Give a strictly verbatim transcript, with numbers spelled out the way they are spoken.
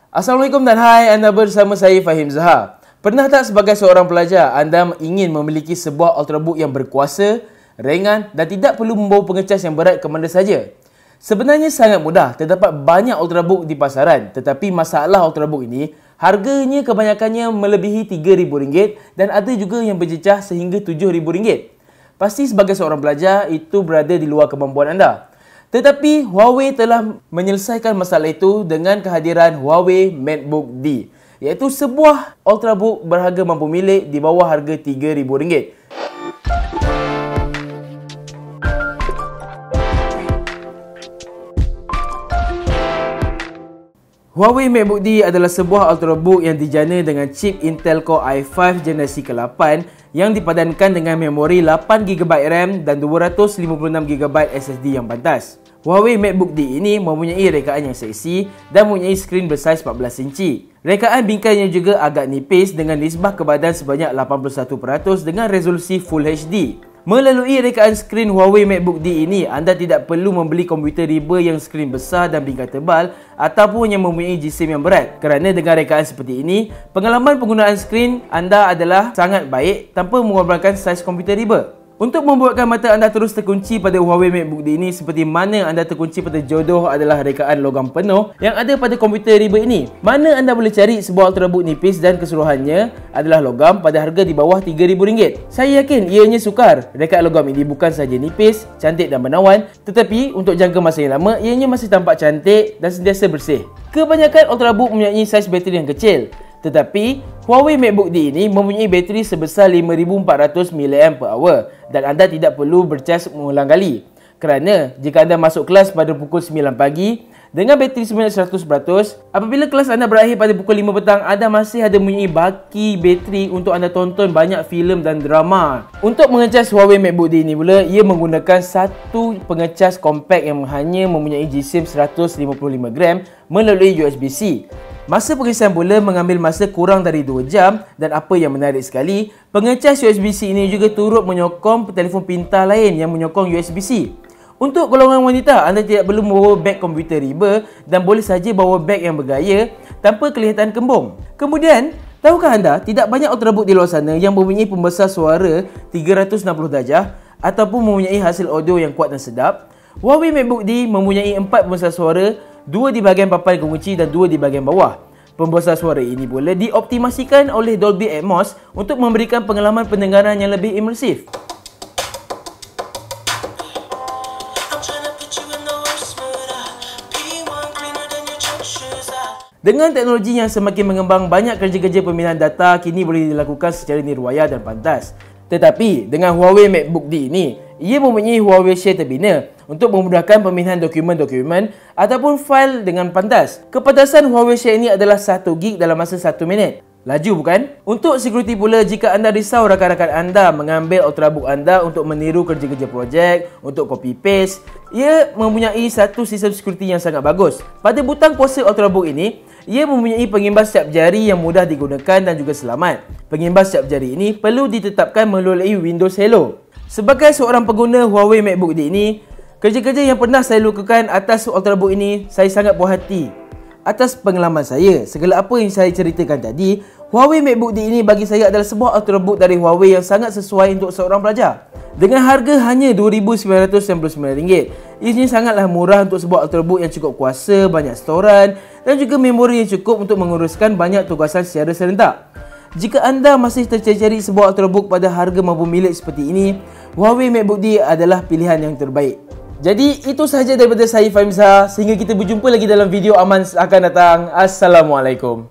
Assalamualaikum dan hai, anda bersama saya Fahim Zahar. Pernah tak sebagai seorang pelajar, anda ingin memiliki sebuah ultrabook yang berkuasa, ringan dan tidak perlu membawa pengecas yang berat ke mana saja? Sebenarnya sangat mudah, terdapat banyak ultrabook di pasaran, tetapi masalah ultrabook ini, harganya kebanyakannya melebihi tiga ribu ringgit dan ada juga yang berjejah sehingga tujuh ribu ringgit. Pasti sebagai seorang pelajar, itu berada di luar kemampuan anda. Tetapi Huawei telah menyelesaikan masalah itu dengan kehadiran Huawei MateBook D, iaitu sebuah ultrabook berharga mampu milik di bawah harga tiga ribu ringgit. Huawei MateBook D adalah sebuah ultrabook yang dijana dengan chip Intel Core i lima generasi ke lapan yang dipadankan dengan memori lapan giga byte RAM dan dua ratus lima puluh enam giga byte S S D yang pantas. Huawei MateBook D ini mempunyai rekaan yang seksi dan mempunyai skrin bersaiz empat belas inci. Rekaan bingkainya juga agak nipis dengan nisbah kebadan sebanyak lapan puluh satu peratus dengan resolusi Full H D. Melalui rekaan skrin Huawei MateBook D ini, anda tidak perlu membeli komputer riba yang skrin besar dan bingkai tebal ataupun yang mempunyai G SIM yang berat. Kerana dengan rekaan seperti ini, pengalaman penggunaan skrin anda adalah sangat baik tanpa mengorbankan saiz komputer riba. Untuk membuatkan mata anda terus terkunci pada Huawei MateBook D ini seperti mana anda terkunci pada jodoh adalah rekaan logam penuh yang ada pada komputer riba ini. Mana anda boleh cari sebuah ultrabook nipis dan keseluruhannya adalah logam pada harga di bawah tiga ribu ringgit. Saya yakin ianya sukar. Rekaan logam ini bukan sahaja nipis, cantik dan menawan, tetapi untuk jangka masa yang lama ianya masih tampak cantik dan sentiasa bersih. Kebanyakan ultrabook mempunyai saiz bateri yang kecil. Tetapi, Huawei MateBook D ini mempunyai bateri sebesar lima ribu empat ratus miliampere per hour dan anda tidak perlu bercas mengulang kali. Kerana, jika anda masuk kelas pada pukul sembilan pagi dengan bateri sebanyak seratus peratus, apabila kelas anda berakhir pada pukul lima petang, anda masih ada mempunyai baki bateri untuk anda tonton banyak filem dan drama. Untuk mengecas Huawei MateBook D ini pula, ia menggunakan satu pengecas kompak yang hanya mempunyai G SIM seratus lima puluh lima gram melalui U S B C. Masa pengisian pula mengambil masa kurang dari dua jam dan apa yang menarik sekali, pengecas U S B C ini juga turut menyokong telefon pintar lain yang menyokong U S B C. Untuk golongan wanita, anda tidak perlu membawa beg komputer riba dan boleh saja bawa beg yang bergaya tanpa kelihatan kembung. Kemudian, tahukah anda tidak banyak ultrabook di luar sana yang mempunyai pembesar suara tiga ratus enam puluh darjah ataupun mempunyai hasil audio yang kuat dan sedap? Huawei MateBook D mempunyai empat pembesar suara, dua di bahagian papan kunci dan dua di bahagian bawah. Pembesar suara ini pula dioptimasikan oleh Dolby Atmos untuk memberikan pengalaman pendengaran yang lebih imersif. Dengan teknologi yang semakin mengembang, banyak kerja-kerja pemindahan data kini boleh dilakukan secara nirwaya dan pantas. Tetapi, dengan Huawei MateBook D ini, ia mempunyai Huawei Share terbina untuk memudahkan pemindahan dokumen-dokumen ataupun fail dengan pantas. Kepantasan Huawei Share ini adalah satu gig dalam masa satu minit. Laju bukan? Untuk security pula, jika anda risau rakan-rakan anda mengambil ultrabook anda untuk meniru kerja-kerja projek, untuk copy paste, ia mempunyai satu sistem security yang sangat bagus. Pada butang kuasa ultrabook ini, ia mempunyai pengimbas cap jari yang mudah digunakan dan juga selamat. Pengimbas cap jari ini perlu ditetapkan melalui Windows Hello. Sebagai seorang pengguna Huawei MateBook D ini, kerja-kerja yang pernah saya lakukan atas ultrabook ini, saya sangat puas hati. Atas pengalaman saya, segala apa yang saya ceritakan tadi, Huawei MateBook D ini bagi saya adalah sebuah ultrabook dari Huawei yang sangat sesuai untuk seorang pelajar. Dengan harga hanya dua ribu sembilan ratus sembilan puluh sembilan ringgit, ini sangatlah murah untuk sebuah ultrabook yang cukup kuasa, banyak storan dan juga memori yang cukup untuk menguruskan banyak tugasan secara serentak. Jika anda masih tercari-cari sebuah ultrabook pada harga mampu milik seperti ini, Huawei MateBook D adalah pilihan yang terbaik. Jadi itu sahaja daripada saya Fahim Zahar. Sehingga kita berjumpa lagi dalam video aman akan datang. Assalamualaikum.